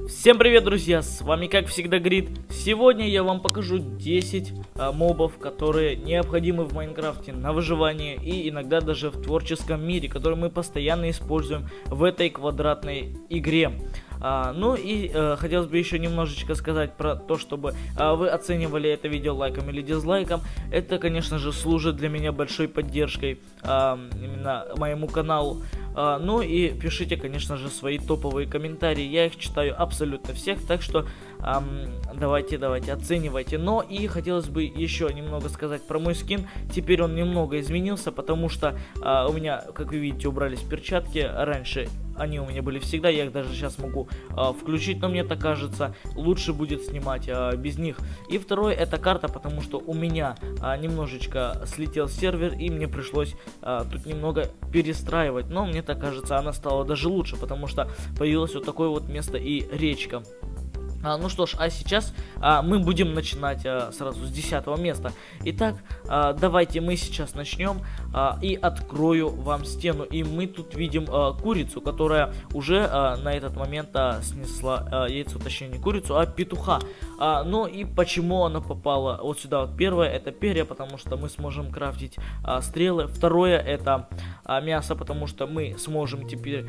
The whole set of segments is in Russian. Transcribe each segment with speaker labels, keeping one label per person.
Speaker 1: Всем привет, друзья, с вами как всегда Грид. Сегодня я вам покажу 10 мобов, которые необходимы в Майнкрафте на выживание и иногда даже в творческом мире, которые мы постоянно используем в этой квадратной игре. Хотелось бы еще немножечко сказать про то, чтобы вы оценивали это видео лайком или дизлайком. Это, конечно же, служит для меня большой поддержкой именно моему каналу. Ну и пишите, конечно же, свои топовые комментарии. Я их читаю абсолютно всех, так что давайте оценивайте. Но и хотелось бы еще немного сказать про мой скин. Теперь он немного изменился, потому что у меня, как вы видите, убрались перчатки. Раньше они у меня были всегда, я их даже сейчас могу включить, но мне так кажется, лучше будет снимать без них. И второе, это карта, потому что у меня немножечко слетел сервер, и мне пришлось тут немного перестраивать. Но мне так кажется, она стала даже лучше, потому что появилось вот такое вот место и речка. Ну что ж, а сейчас мы будем начинать сразу с 10 места. Итак, давайте мы сейчас начнем и открою вам стену. И мы тут видим курицу, которая уже на этот момент снесла яйцо, точнее не курицу, а петуха. Ну и почему она попала вот сюда? Вот первое, это перья, потому что мы сможем крафтить стрелы. Второе, это мясо, потому что мы сможем теперь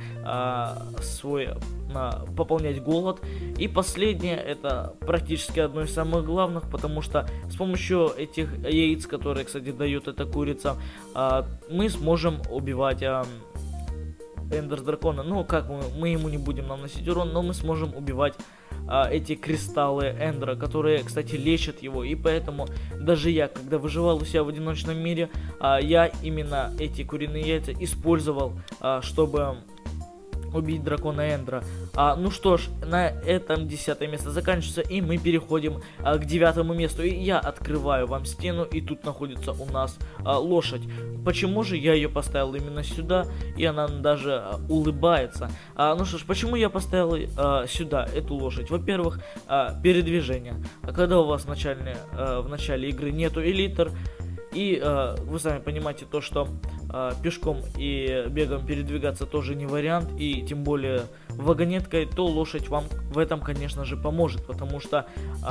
Speaker 1: пополнять голод. И последнее, это практически одно из самых главных, потому что с помощью этих яиц, которые, кстати, дает эта курица, мы сможем убивать эндер дракона. Ну, как мы ему не будем наносить урон, но мы сможем убивать эти кристаллы эндера, которые, кстати, лечат его. И поэтому даже я, когда выживал у себя в одиночном мире, я именно эти куриные яйца использовал, чтобы убить дракона эндера. Ну что ж, на этом 10 место заканчивается, и мы переходим к 9 месту. И я открываю вам стену, и тут находится у нас лошадь. Почему же я ее поставил именно сюда, и она даже улыбается? Ну что ж, почему я поставил сюда эту лошадь? Во-первых, передвижение. Когда у вас в начале игры нету элитр, и вы сами понимаете то, что пешком и бегом передвигаться тоже не вариант, и тем более вагонеткой, то лошадь вам в этом, конечно же, поможет, потому что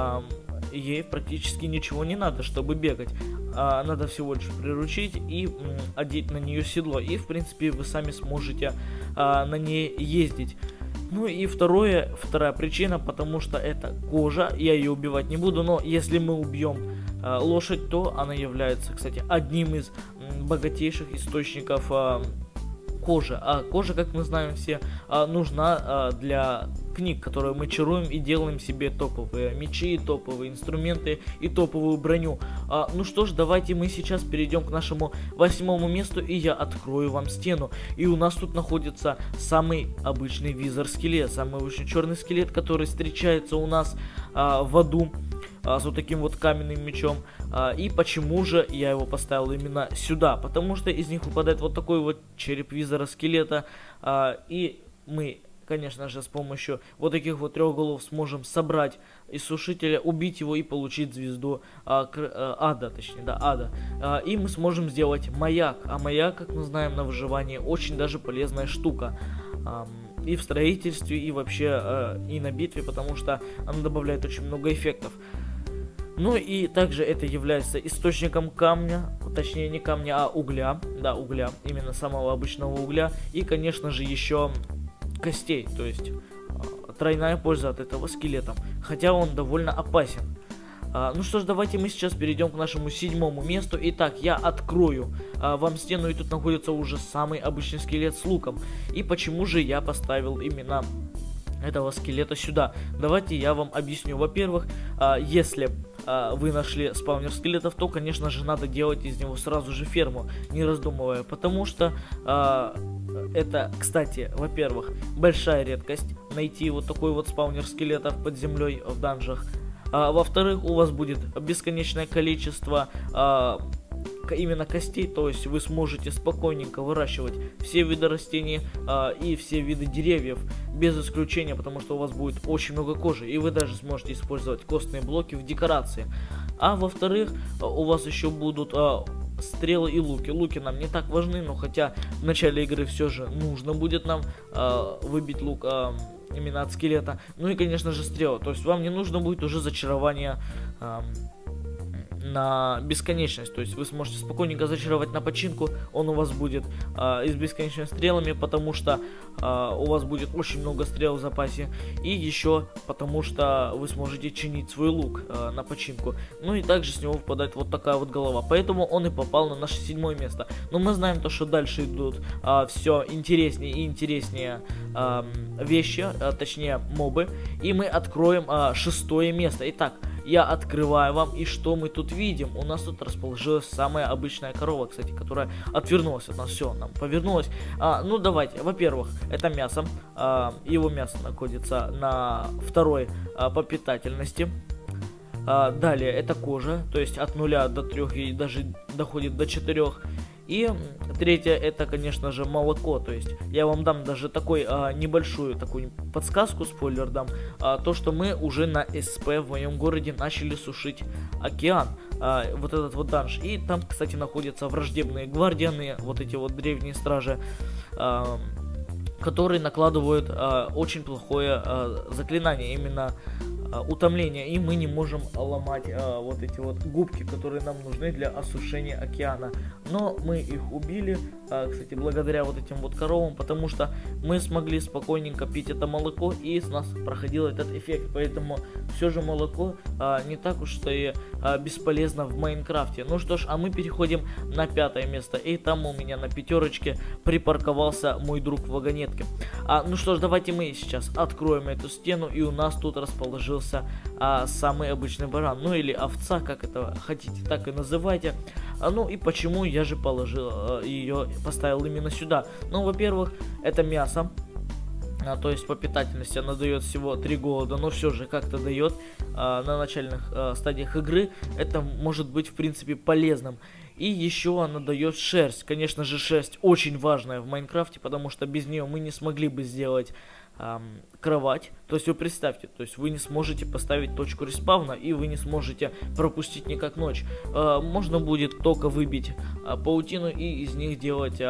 Speaker 1: ей практически ничего не надо, чтобы бегать. Надо всего лишь приручить и одеть на нее седло, и в принципе вы сами сможете на ней ездить. Ну и вторая причина, потому что это кожа, я ее убивать не буду, но если мы убьем лошадь, то она является, кстати, одним из богатейших источников кожи. А кожа, как мы знаем все, нужна для книг, которые мы чаруем и делаем себе топовые мечи, топовые инструменты и топовую броню. Ну что ж, давайте мы сейчас перейдем к нашему 8 месту, и я открою вам стену. И у нас тут находится самый обычный визор-скелет, самый обычный черный скелет, который встречается у нас в аду, с вот таким вот каменным мечом. И почему же я его поставил именно сюда? Потому что из них выпадает вот такой вот череп визора скелета. И мы, конечно же, с помощью вот таких вот 3 голов сможем собрать иссушителя, убить его и получить звезду ада, точнее, да, ада. И мы сможем сделать маяк. А маяк, как мы знаем, на выживании очень даже полезная штука. И в строительстве, и вообще и на битве, потому что она добавляет очень много эффектов. Ну и также это является источником камня, точнее не камня, а угля. Да, угля, именно самого обычного угля. И, конечно же, еще костей, то есть тройная польза от этого скелета. Хотя он довольно опасен. Ну что ж, давайте мы сейчас перейдем к нашему 7 месту. Итак, я открою вам стену, и тут находится уже самый обычный скелет с луком. И почему же я поставил именно этого скелета сюда? Давайте я вам объясню. Во-первых, если вы нашли спаунер скелетов, то, конечно же, надо делать из него сразу же ферму, не раздумывая, потому что это, кстати, во-первых, большая редкость найти вот такой вот спаунер скелетов под землей в данжах. Во-вторых, у вас будет бесконечное количество именно костей, то есть вы сможете спокойненько выращивать все виды растений и все виды деревьев без исключения, потому что у вас будет очень много кожи, и вы даже сможете использовать костные блоки в декорации. А во-вторых, у вас еще будут стрелы и луки. Луки нам не так важны, но хотя в начале игры все же нужно будет нам выбить лук именно от скелета. Ну и, конечно же, стрела. То есть вам не нужно будет уже зачарование на бесконечность, то есть вы сможете спокойненько зачаровать на починку, он у вас будет и с бесконечными стрелами, потому что у вас будет очень много стрел в запасе, и еще потому что вы сможете чинить свой лук на починку. Ну и также с него выпадает вот такая вот голова, поэтому он и попал на наше 7-е место. Но мы знаем то, что дальше идут все интереснее и интереснее вещи, точнее мобы, и мы откроем 6-е место. Итак, я открываю вам, и что мы тут видим? У нас тут расположилась самая обычная корова, кстати, которая отвернулась от нас. Все, нам повернулась. Ну, давайте. Во-первых, это мясо. Его мясо находится на 2-й по питательности. Далее, это кожа, то есть от 0 до 3 и даже доходит до 4. И 3-е, это, конечно же, молоко. То есть я вам дам даже небольшую такую подсказку, спойлер дам, то, что мы уже на СП в моем городе начали сушить океан, вот этот вот данж. И там, кстати, находятся враждебные гвардианы, вот эти вот древние стражи, которые накладывают очень плохое заклинание, именно утомление, и мы не можем ломать вот эти вот губки, которые нам нужны для осушения океана. Но мы их убили, кстати, благодаря вот этим вот коровам, потому что мы смогли спокойненько пить это молоко, и с нас проходил этот эффект. Поэтому все же молоко не так уж и бесполезно в Майнкрафте. Ну что ж, а мы переходим на 5-е место, и там у меня на 5-рочке припарковался мой друг в вагонетке. Ну что ж, давайте мы сейчас откроем эту стену, и у нас тут расположился самый обычный баран, ну или овца, как это хотите, так и называйте. Ну и почему я же положил ее, поставил именно сюда? Ну, во-первых, это мясо, то есть по питательности она дает всего 3 голода, но все же как-то дает на начальных стадиях игры. Это может быть в принципе полезным. И еще она дает шерсть. Конечно же, шерсть очень важная в Майнкрафте, потому что без нее мы не смогли бы сделать кровать. То есть вы представьте, то есть вы не сможете поставить точку респавна, и вы не сможете пропустить никак ночь. Можно будет только выбить паутину и из них делать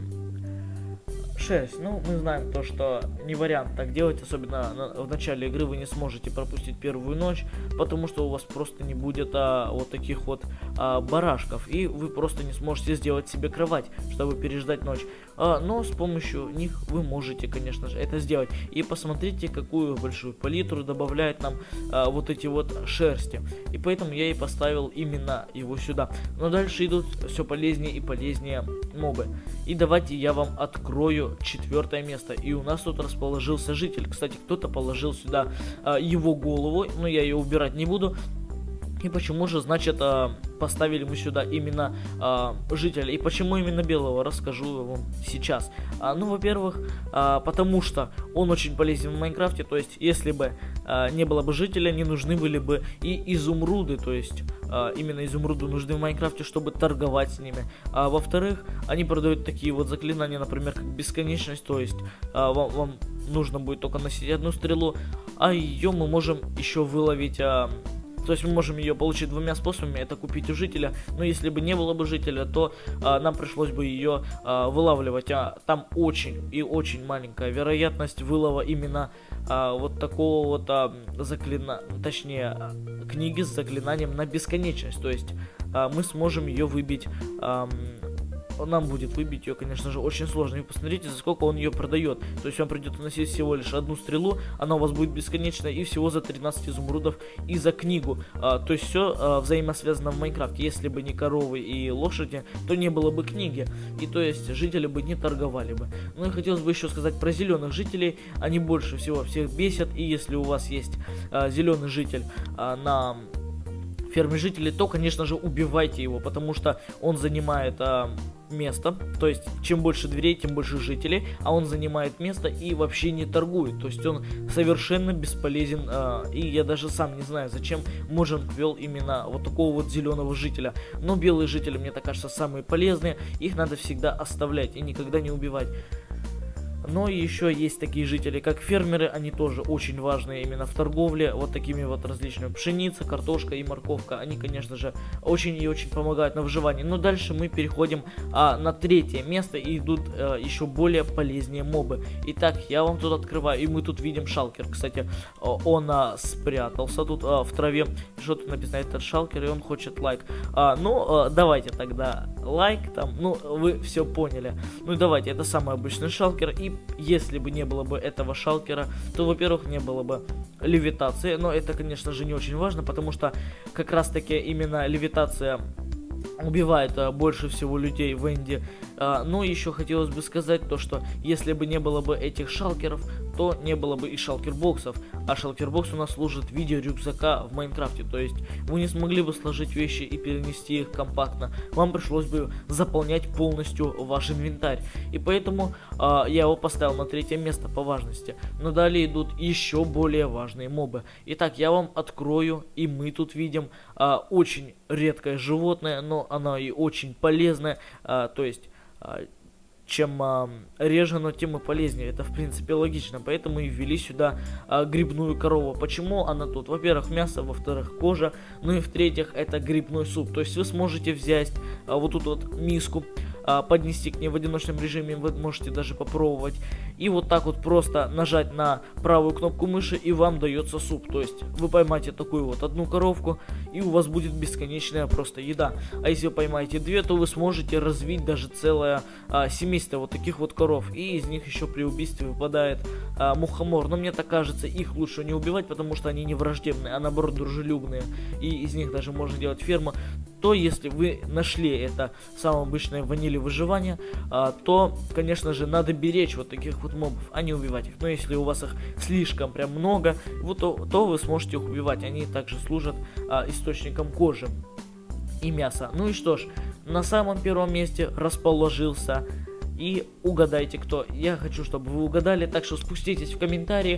Speaker 1: шерсть. Ну, мы знаем то, что не вариант так делать, особенно в начале игры вы не сможете пропустить первую ночь, потому что у вас просто не будет вот таких вот барашков, и вы просто не сможете сделать себе кровать, чтобы переждать ночь. Но с помощью них вы можете, конечно же, это сделать. И посмотрите, какую большую палитру добавляет нам вот эти вот шерсти. И поэтому я и поставил именно его сюда. Но дальше идут все полезнее и полезнее мобы. И давайте я вам открою 4-е место. И у нас тут расположился житель. Кстати, кто-то положил сюда его голову, но я ее убирать не буду. И почему же, значит, поставили мы сюда именно жителя? И почему именно белого, расскажу вам сейчас. Ну, во-первых, потому что он очень полезен в Майнкрафте. То есть, если бы не было бы жителя, не нужны были бы и изумруды. То есть, именно изумруды нужны в Майнкрафте, чтобы торговать с ними. Во-вторых, они продают такие вот заклинания, например, как бесконечность. То есть, вам нужно будет только носить одну стрелу, а ее мы можем еще выловить... То есть мы можем ее получить 2 способами, это купить у жителя, но если бы не было бы жителя, то нам пришлось бы ее вылавливать, там очень и очень маленькая вероятность вылова именно вот такого вот точнее книги с заклинанием на бесконечность, то есть мы сможем ее выбить. Нам будет выбить ее, конечно же, очень сложно. И посмотрите, за сколько он ее продает. То есть вам придется носить всего лишь одну стрелу, она у вас будет бесконечная, и всего за 13 изумрудов и за книгу. То есть все взаимосвязано в Майнкрафте. Если бы не коровы и лошади, то не было бы книги. И то есть жители бы не торговали бы. Ну и хотелось бы еще сказать про зеленых жителей. Они больше всего всех бесят. И если у вас есть зеленый житель на ферме жителей, то, конечно же, убивайте его, потому что он занимает место, то есть чем больше дверей, тем больше жителей, а он занимает место и вообще не торгует, то есть он совершенно бесполезен, и я даже сам не знаю, зачем Mojang ввел именно вот такого вот зеленого жителя. Но белые жители, мне так кажется, самые полезные, их надо всегда оставлять и никогда не убивать. Но еще есть такие жители, как фермеры, они тоже очень важные именно в торговле, вот такими вот различными: пшеница, картошка и морковка. Они, конечно же, очень и очень помогают на выживании. Но дальше мы переходим на третье место, и идут еще более полезнее мобы. Итак, я вам тут открываю, и мы тут видим шалкер. Кстати, он спрятался тут в траве. Что тут написано? Это шалкер, и он хочет лайк. Давайте тогда лайк там, вы все поняли. Ну давайте, это самый обычный шалкер, и если бы не было бы этого шалкера, то, во-первых, не было бы левитации, но это, конечно же, не очень важно, потому что как раз таки именно левитация убивает больше всего людей в Энди. Но еще хотелось бы сказать то, что если бы не было бы этих шалкеров, то не было бы и шалкер-боксов. А шалкер-бокс у нас служит в виде рюкзака в Майнкрафте. То есть вы не смогли бы сложить вещи и перенести их компактно. Вам пришлось бы заполнять полностью ваш инвентарь. И поэтому я его поставил на третье место по важности. Но далее идут еще более важные мобы. Итак, я вам открою, и мы тут видим очень редкое животное, но оно и очень полезное. То есть чем реже оно, тем и полезнее. Это, в принципе, логично. Поэтому и ввели сюда грибную корову. Почему она тут? Во-первых, мясо, во-вторых, кожа. Ну и в-третьих, это грибной суп. То есть вы сможете взять вот тут вот миску, поднести к ней в одиночном режиме, вы можете даже попробовать. И вот так вот просто нажать на правую кнопку мыши, и вам дается суп. То есть вы поймаете такую вот одну коровку, и у вас будет бесконечная просто еда. А если вы поймаете две, то вы сможете развить даже целое семейство вот таких вот коров. И из них еще при убийстве выпадает мухомор. Но мне так кажется, их лучше не убивать, потому что они не враждебные, а наоборот дружелюбные. И из них даже можно делать ферму. То если вы нашли это самое обычное ванили выживания, то, конечно же, надо беречь вот таких вот мобов, а не убивать их. Но если у вас их слишком прям много, то вы сможете их убивать. Они также служат источником кожи и мяса. Ну и что ж, на самом первом месте расположился, и угадайте кто. Я хочу, чтобы вы угадали, так что спуститесь в комментарии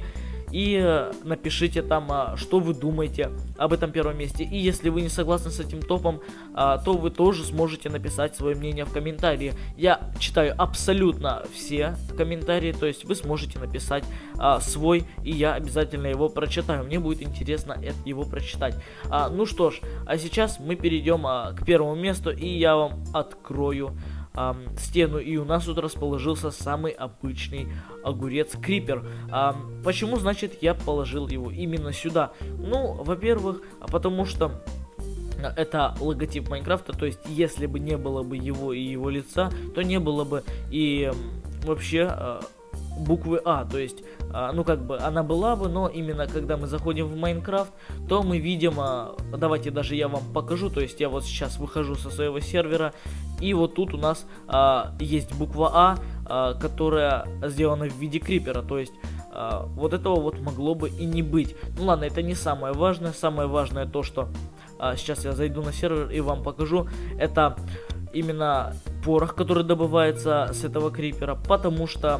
Speaker 1: и напишите там, что вы думаете об этом первом месте. И если вы не согласны с этим топом, то вы тоже сможете написать свое мнение в комментарии. Я читаю абсолютно все комментарии, то есть вы сможете написать свой, и я обязательно его прочитаю. Мне будет интересно его прочитать. Ну что ж, а сейчас мы перейдем к первому месту, и я вам открою стену, и у нас тут расположился самый обычный огурец Крипер. Почему, значит, я положил его именно сюда? Ну, во-первых, потому что это логотип Майнкрафта, то есть если бы не было бы его и его лица, то не было бы и вообще буквы А, то есть, ну как бы она была бы, но именно когда мы заходим в Майнкрафт, то мы видим, давайте даже я вам покажу, то есть я вот сейчас выхожу со своего сервера, и вот тут у нас есть буква А, которая сделана в виде крипера, то есть вот этого вот могло бы и не быть. Ну ладно, это не самое важное то, что сейчас я зайду на сервер и вам покажу, это именно порох, который добывается с этого крипера, потому что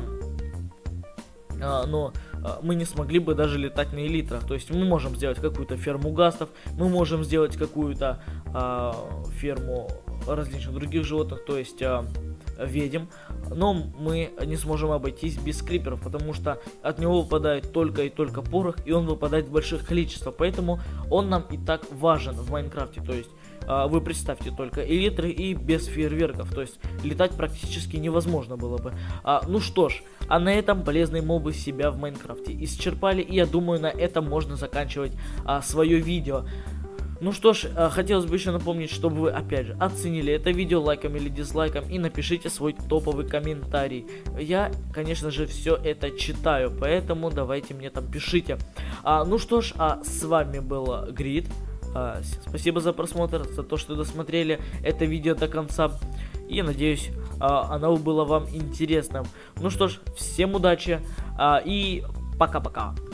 Speaker 1: мы не смогли бы даже летать на элитрах. То есть мы можем сделать какую-то ферму гастов, мы можем сделать какую-то ферму различных других животных, то есть ведьм, но мы не сможем обойтись без криперов, потому что от него выпадает только и только порох, и он выпадает в больших количествах, поэтому он нам и так важен в Майнкрафте. То есть вы представьте только элитры и без фейерверков, то есть летать практически невозможно было бы. Ну что ж, а на этом полезные мобы себя в Майнкрафте исчерпали, и я думаю, на этом можно заканчивать свое видео. Ну что ж, хотелось бы еще напомнить, чтобы вы опять же оценили это видео лайком или дизлайком и напишите свой топовый комментарий. Я, конечно же, все это читаю, поэтому давайте мне там пишите. Ну что ж, с вами был Грид. Спасибо за просмотр, за то, что досмотрели это видео до конца. И надеюсь, оно было вам интересным. Ну что ж, всем удачи и пока-пока.